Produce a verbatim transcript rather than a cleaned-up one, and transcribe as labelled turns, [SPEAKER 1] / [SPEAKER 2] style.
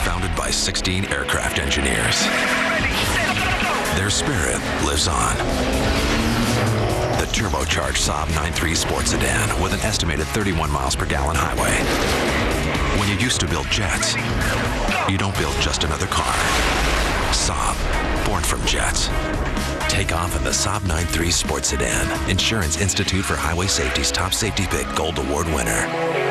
[SPEAKER 1] founded by sixteen aircraft engineers. Their spirit lives on. The turbocharged Saab nine three Sport Sedan with an estimated thirty-one miles per gallon highway. When you used to build jets, you don't build just another car. Saab, born from jets. Take off in the Saab nine three Sport Sedan, Insurance Institute for Highway Safety's top safety pick Gold Award winner.